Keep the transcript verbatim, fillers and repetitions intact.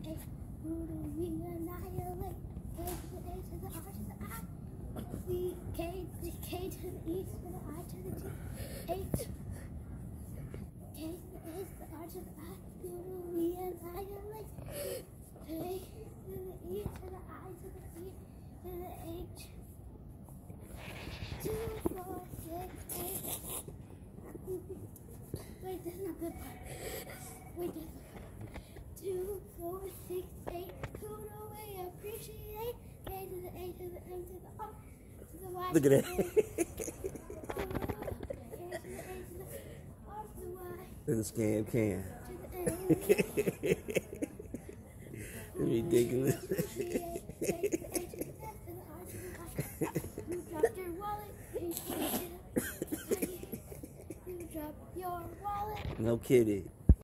A. Who do we annihilate? K to the A to the R to the I. The K, the K to the E to the I to the T. H. K to the A to the R to the I. Who do we annihilate? K to the E to the I to the T to the H. Two, four, six, eight. Wait, this is not the part. Wait, this is the part. Two, four, six, eight. Who do we appreciate? K to the A to the M to the R to the Y. Look at that. Little scam can. It's ridiculous. You dropped your wallet. You dropped your wallet. No kidding.